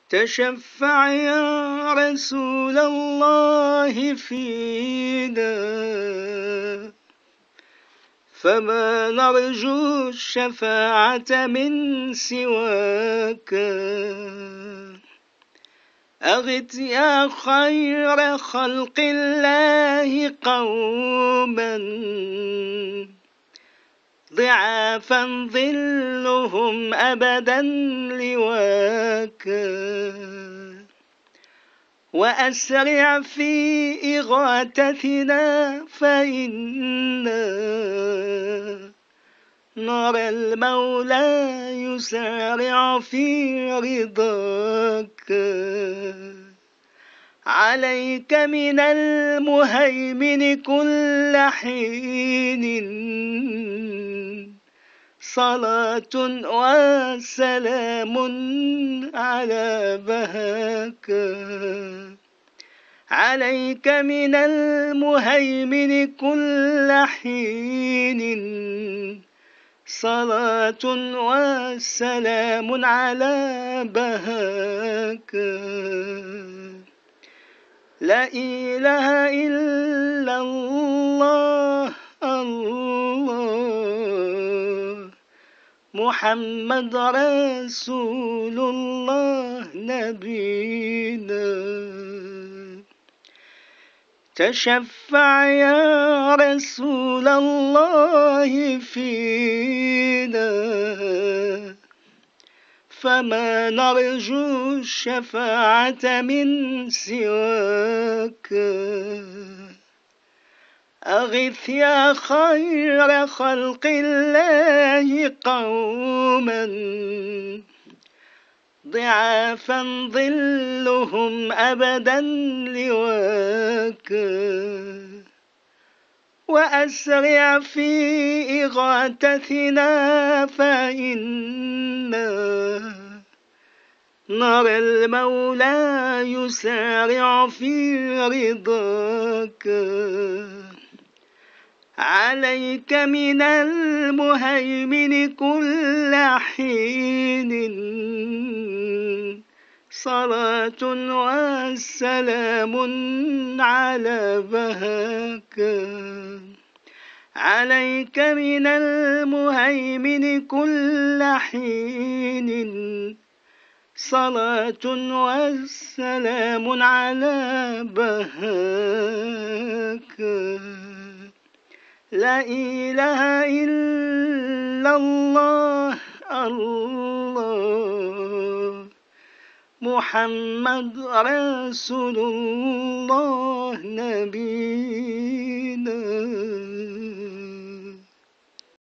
تشفع يا رسول الله فينا، فما نرجو الشفاعة من سواك. أغث يا خير خلق الله قوما ضعافا ظلهم أبدا لواك. وأسرع في إغاثتنا فإنا نرى المولى يسارع في رضاك. عليك من المهيمن كل حين صلاة وسلام على بهاك. عليك من المهيمن كل حين صلاة وسلام على بهاك. لا إله إلا الله الله محمد رسول الله نبينا. تشفع يا رسول الله فينا، فما نرجو الشفاعة من سواك. أغث يا خير خلق الله قوما ضعافا ظلهم أبدا لواك. وأسرع في إغاثتنا فإنا نرى المولى يسارع في رضاك. عليك من المهيمن كل حين صلاة وسلام على بهاك. عليك من المهيمن كل حين صلاة وسلام على بهاك. لا إله إلا الله الله محمد رسول الله نبي